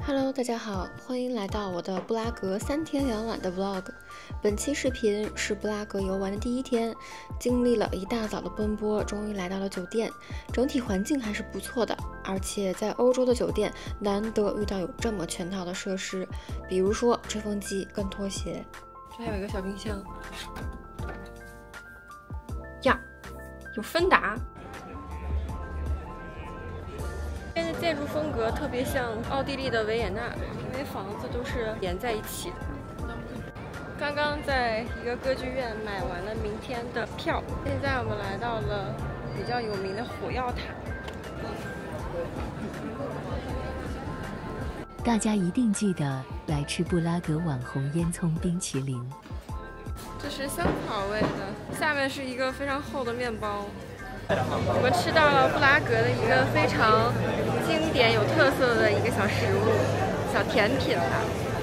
Hello， 大家好，欢迎来到我的布拉格3天2晚的 vlog。本期视频是布拉格游玩的第一天，经历了一大早的奔波，终于来到了酒店。整体环境还是不错的，而且在欧洲的酒店难得遇到有这么全套的设施，比如说吹风机跟拖鞋。这还有一个小冰箱呀，有芬达。这边的建筑风格特别像奥地利的维也纳，因为房子都是连在一起的。刚刚在一个歌剧院买完了明天的票，现在我们来到了比较有名的火药塔。 大家一定记得来吃布拉格网红烟囱冰淇淋。 这是香草味的，下面是一个非常厚的面包。我们吃到了布拉格的一个非常经典、有特色的一个小食物，小甜品吧。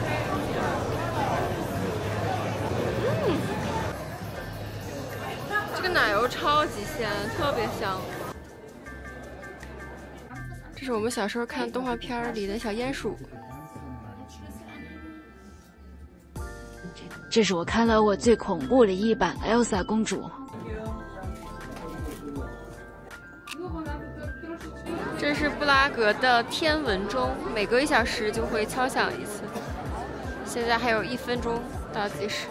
这个奶油超级鲜，特别香。这是我们小时候看动画片里的小鼹鼠。 这是我看了我最恐怖的一版 Elsa 公主。 这是布拉格的天文钟，每隔1小时就会敲响一次。现在还有1分钟到计时。